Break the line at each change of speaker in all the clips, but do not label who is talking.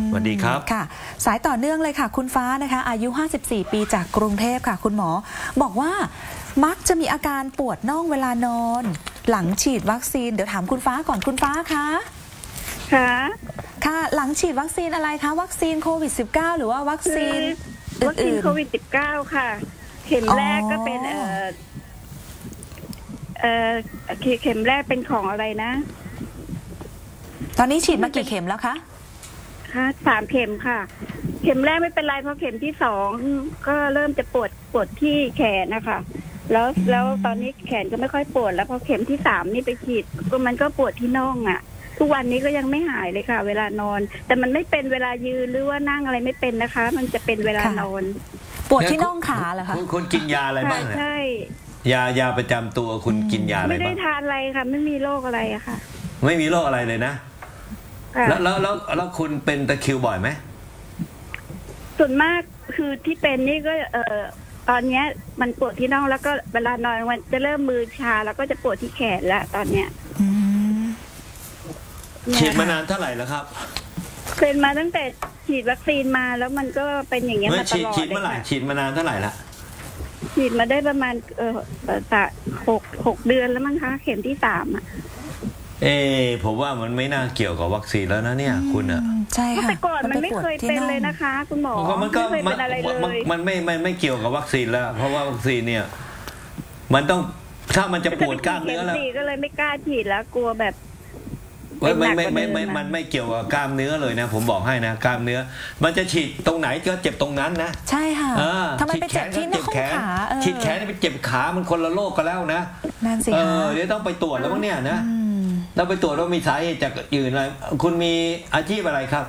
สวัสดีครับ
ค่ะสายต่อเนื่องเลยค่ะคุณฟ้านะคะอายุ54ปีจากกรุงเทพค่ะคุณหมอบอกว่ามักจะมีอาการปวดน่องเวลานอนหลังฉีดวัคซีนเดี๋ยวถามคุณฟ้าก่อนคุณฟ้าคะค่ะหลังฉีดวัคซีนอะไรคะวัคซีนโควิด -19 หรือว่าวัคซีนอื่น
โควิด -19 ค่ะเข็มแรกก็เป็นเข็มแรกเป็นของอะไรนะ
ตอนนี้ฉีดมากี่เข็มแล้วคะ
3 เข็มค่ะเข็มแรกไม่เป็นไรเพราะเข็มที่2ก็เริ่มจะปวดที่แขนนะคะแล้วตอนนี้แขนก็ไม่ค่อยปวดแล้วพอเข็มที่3นี่ไปฉีดมันก็ปวดที่น่องอ่ะทุกวันนี้ก็ยังไม่หายเลยค่ะเวลานอนแต่มันไม่เป็นเวลายืนหรือว่านั่งอะไรไม่เป็นนะคะมันจะเป็นเวลานอน
ปวดที่น่องขาเหรอคะ
คุณกินยาอะไรบ้าง
ใช่
ยาประจำตัวคุณกินยาอะไรบ้าง
ไม่ได้ทานอะไรค่ะไม่มีโรคอะไรอะค่ะ
ไม่มีโรคอะไรเลยนะแล้วคุณเป็นตะคริวบ่อยไหม
ส่วนมากคือที่เป็นนี่ก็ตอนนี้มันปวดที่น่องแล้วก็เวลานอนมันจะเริ่มมือชาแล้วก็จะปวดที่แขนแล้วตอนเนี้ย
ฉีดมานานเท่าไหร่แล้วครับ
เป็นมาตั้งแต่ฉีดวัคซีนมาแล้วมันก็เป็นอย่างเงี้ยมาตลอด
ฉีดเมื่อไหร่ฉีดมานานเท่าไหร่ละ
ฉีดมาได้ประมาณ6 เดือนแล้วมั้งคะเข็มที่3อ่ะ
ผมว่ามันไม่น่าเกี่ยวกับวัคซีนแล้วนะเนี่ยคุณอ่ะ
ใช่ค่ะ
แต่ก่อนมันไม่เคยเป็นเลยนะคะคุณหมอ
มันก็มันไม่เกี่ยวกับวัคซีนแล้วเพราะว่าวัคซีนเนี่ยมันต้องถ้ามันจะปวดกล้ามเนื้อแล้ว
ก็เลยไม่กล้าฉีดแล้วกลัวแบบ
มันไม่เกี่ยวกับกล้ามเนื้อเลยนะผมบอกให้นะกล้ามเนื้อมันจะฉีดตรงไหนก็เจ็บตรงนั้นนะ
ใช่ค่ะทำไมไปเจ็บที่น่องขา
ฉีดแขนไปเจ็บขามันคนละโรคกันแล้วนะ
นั่นสิ
เดี๋ยวต้องไปตรวจแล้วมั้งเนี่ยนะเราไปตรวจว่ามีสาเหตุจากอื่นอะไรคุณมีอาชีพอะไรครับ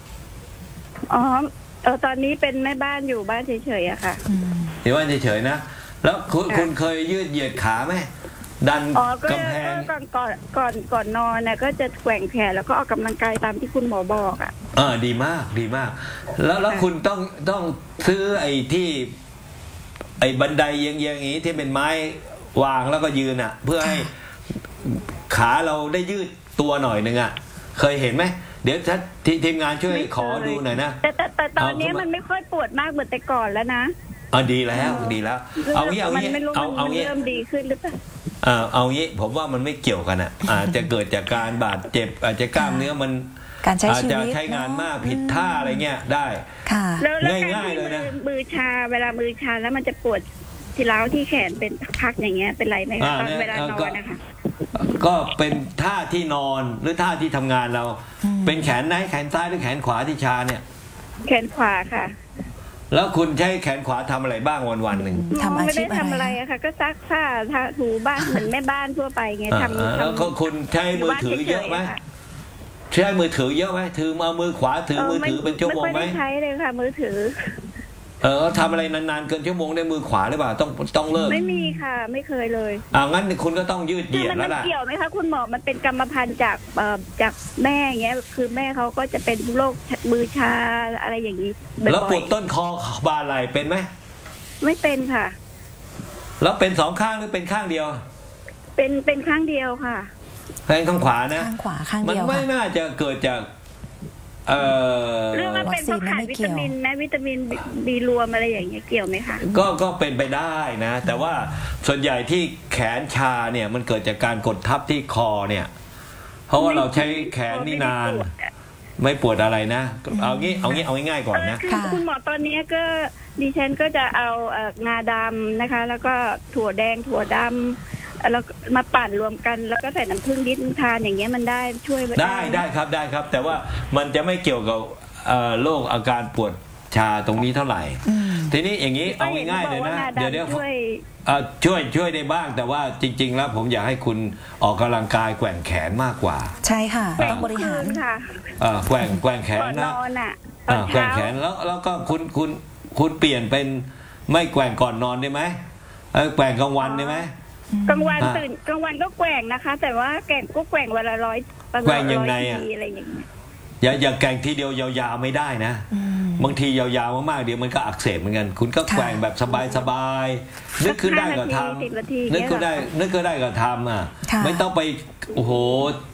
ตอนนี้เป็นแม่บ้านอยู่บ้านเฉยๆอะค่ะ
อยู่บ้านเฉยๆนะแล้วคุณเคยยืดเหยียดขาไหมดันกำแพง
ก่อนนอนเนี่ยก็จะแกว่งแขนแล้วก็ออกกำลังกายตามที่คุณหมอบอกอ่ะ
ดีมากแล้วคุณต้องซื้อไอ้ที่ไอ้บันไดเอียงอย่างนี้ที่เป็นไม้วางแล้วก็ยืนอ่ะเพื่อให้ขาเราได้ยืดตัวหน่อยนึงอ่ะเคยเห็นไหมเดี๋ยวถ้าทีมงานช่วยขอดูหน่อยนะ
แต่ตอนนี้มันไม่ค่อยปวดมากเหมือนแต่ก่อนแล้วนะ
ดีแล้วเอางี้
เริ่มดีขึ้นหรือเปล่า
เอางี้ผมว่ามันไม่เกี่ยวกันอ่ะอาจจะเกิดจากการบาดเจ็บอาจจะกล้ามเนื้อมันอาจจะใช้งานมากผิดท่าอะไรเงี้ยได้
ง่ายๆเลยนะมือชาเวลามือชาแล้วมันจะปวดที่เล้าที่แขนเป็นพักอย่างเงี้ยเป็นไรไหมตอนเวลานอนนะคะ
ก็เป็นท่าที่นอนหรือท่าที่ทำงานเราเป็นแขนไหนแขนซ้ายหรือแขนขวาที่ชาเนี่ย
แขนขวาค่ะ
แล้วคุณใช้แขนขวาทำอะไรบ้างวันหนึ่ง
ไม่ได้ทำอะไรอะค่ะก็ซักผ้าถูบ้านเหมือนแม่บ้านทั่วไปไงทำ
แล้วคุณใช้มือถือเยอะไหมใช้มือถือเยอะไหมถือมามือขวาถือมือถือเป็นชั่วโมงไหม
ไม่ใช้เลยค่ะมือถือ
ทำอะไรนานๆเกินชั่วโมงได้มือขวาหรือเปล่าต้องเลิก
ไม่มีค่ะไม่เคยเลย
งั้นคุณก็ต้องยืดเหยียดแล้วล่ะ
มันเกี่ยวไหมคะคุณหมอมันเป็นกรรมพันธุ์จากแม่อย่างเงี้ยคือแม่เขาก็จะเป็นโรคมือชาอะไรอย่างนี้
แล้วปวดต้นคอบ่าไหล่เป็นไหม
ไม่เป็นค่ะ
แล้วเป็น2 ข้างหรือเป็นข้างเดียว
เป็นข้างเดียวค่ะ
ข้างขวานะ
ข้างขวาข้างเดียว
มันไม่น่าจะเกิดจาก
เรื่องว่าเป็นเพราะขาดวิตามินไหมวิตามินบีรวมอะไรอย่างเงี้ยเกี่ยวไหมคะ
ก็เป็นไปได้นะแต่ว่าส่วนใหญ่ที่แขนชาเนี่ยมันเกิดจากการกดทับที่คอเนี่ยเพราะว่าเราใช้แขนนี่นานไม่ปวดอะไรนะเอาง่ายๆก่อนนะ
คุณหมอตอนนี้ก็ดิฉันก็จะเอางาดำนะคะแล้วก็ถั่วแดงถั่วดำแล้วมาปั่นรวมกันแล้วก็ใส่น้ำผึ้งนิดทานอย่างเงี้ยมันได้ช่วย
ได้ครับแต่ว่ามันจะไม่เกี่ยวกับโรคอาการปวดชาตรงนี้เท่าไหร่ทีนี้อย่างนี้เอาง่ายๆเลยนะเดี๋ยวช่วยได้บ้างแต่ว่าจริงๆแล้วผมอยากให้คุณออกกำลังกายแกว่งแขนมากกว่า
ใช่ค่ะต้องบริหาร
ค่ะ
แกว่งแขนนะแกว่งแขนแล้วก็คุณเปลี่ยนเป็นไม่แกว่งก่อนนอนได้ไหมแกว่งกลางวันได้ไหม
กลางวันตื่นกลางวันก็แกว่งนะคะแต่ว่าแกว่งก็แกว่งวันละ100
แกว่งยังไงอะไรอย่างเงี้ยอย่าแกว่งทีเดียวยาวๆไม่ได้นะบางทียาวๆมากๆเดี๋ยวมันก็อักเสบเหมือนกันคุณก็แกว่งแบบสบายๆนึกขึ้นได้ก็ทำนึกก็ได้ก็ทำไม่ต้องไปโอ้โห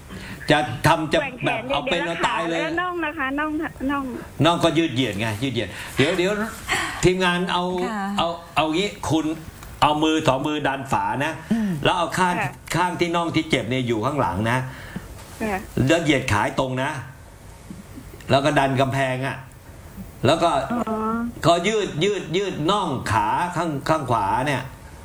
จะทำจะ
แกว่งแข
แบบ
น
เอาเป็น
ดี๋
เอา
ยว
ตายเลย
แล้วน่องนะคะน่อง
น้องก็ยืดเหยียดไงยืดเหยียดเดี๋ยวทีมงานเอา
ค่ะ
เอางี้คุณเอามือ2 มือดันฝานะแล้วเอาข้างที่น่องที่เจ็บเนี่ยอยู่ข้างหลังนะ
ค่ะ
แล้วเหยียดขาตรงนะ แล้วก็ดันกำแพงอ่ะแล้วก็
อ๋อ
ก็ยืดน่องขาข้างขวาเนี่ย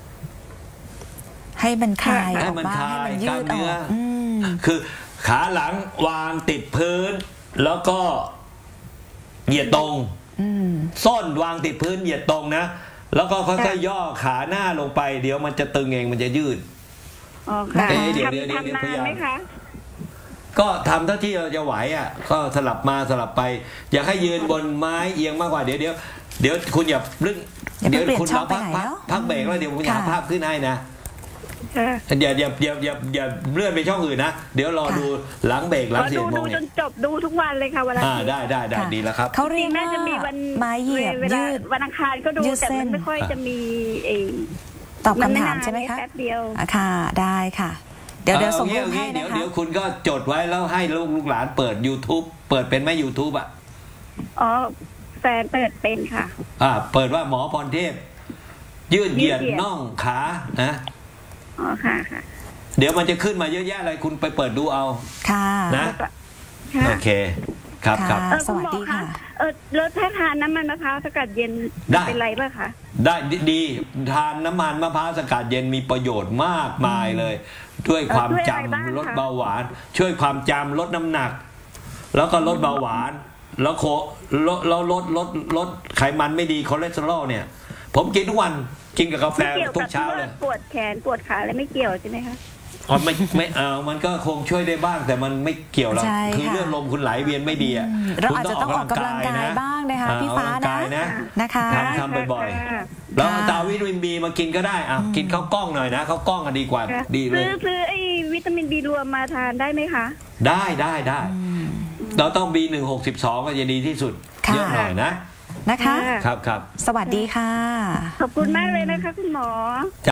ให้มันคลาย
ให้
ออก
มัน
บ้าง
คลาย
ให้มันยื
กล้าม
ดอ
เนื้
อ
อ
ก
คือขาหลังวางติดพื้น แล้วก็เหยียดตรงส้นวางติดพื้นเหยียดตรงนะแล้วก็ค่อยๆย่อขาหน้าลงไปเดี๋ยวมันจะตึงเองมันจะยืด
อ๋อค่ะ
เดี๋ยว
ทำนานไหมคะ
ก็ทำเท่าที่เราจะไหวอ่ะก็สลับมาสลับไป อยากให้ยืนบนไม้เอียงมากกว่าเดี๋ยวคุณอย่าเรื่อง
อย่าเพิ่ง
เดี๋ยวคุณ
เปลี่ยนช่อง
พัก
ไปไหนเนอะ
พักเบรกแล้วเดี๋ยวผมหา
ค่ะ
ภาพขึ้นให้นะ
ค่ะ
อย่าเลื่อนไปช่องอื่นนะเดี๋ยวรอดูหลังเบรกหลัง
ขอ
เสียงโม
ดู
ง
จ
เนี่ย
นจบดูทุกวันเลยค่ะวันอาทิตย์
ได้
ค่ะ
ดีแล้วครับ
เขาเรียก
น่า
ว่า
จะมีวัน
ไม้เหยียบ
เวลา
ยืด
วันอังคารก็ดู
ยืด
แต่
เส้
มัน นไม่ค่อยจะมีไอ้
ตอบคำถามใช่ไหมคะ
แป๊บเดียว
ค่ะได้ค่ะ เดี๋ยวส่งรูปให้
เดี๋
นะ
ยว
คะ
คุณก็จดไว้แล้วให้ลูกหลานเปิด YouTube เปิดเป็นไหม YouTube อ่ะ
อ๋อแฟนเปิดเป็นค่ะ
เปิดว่าหมอพรเทพ ยืดเหยียด
ยืดเหยียด
น่องขานะ
อ๋อค่ะค่ะ
เดี๋ยวมันจะขึ้นมาเยอะแยะเลยคุณไปเปิดดูเอา
ค่ะ
นะ
ค่ะ
โอเคครับ
ค่ะ
ครับ
สวัสดีค่ะ
รถถ้าทานน้ำมันมะพร้าวสกัดเย็น
ได้
เป็นไรป่ะคะ
ได้ดีทานน้ำมันมะพร้าวสกัดเย็นมีประโยชน์มากมายเลย ด้วยความ
ช่วย
จำ
อะไรบ้างคะ
ลดเบาหวาน ช่วยความจำลดน้ำหนัก แล้วก็ลดเบาหวาน แล้วลดไขมันไม่ดีคอเลสเตอรอลเนี่ย ผมกินทุกวันกินกับกาแฟ
ไม่เกี่ยว
ทุ
กั
ก
บ
เช้า
ที่
เล
ว่าย ปวดแขนปวดขาอะไรไม่เกี่ยวใช่ไหมคะ
อ๋อไม่เอามันก็คงช่วยได้บ้างแต่มันไม่เกี่ยวหรอก
ใช่
คือ
ค่ะ
เลือดลมคุณไหลเวียนไม่ดีอ่ะ
เรา
คุณ
อาจจะต้องออกกำลังกายบ้างนะคะพี่ฟ้า
ออกกำลังกายนะ
นะคะ
ทำบ่อย
ค่ะ
ๆแล้วเอาตาวิตามินบีมากินก็ได้กินข้าวกล้องหน่อยนะข้าวกล้องก็ดีกว่า
ค่ะ
ดีเลย
ซื้อไอ้วิตามินบีรวมมาทานได้ไหมคะ
ได้เราต้อง B162 ก็จะดีที่สุด
ค่ะ
เยอะหน่อยนะ
นะคะ
ครับ
สวัสดีค่ะ
ขอบคุณมากเลยนะคะคุณหมอ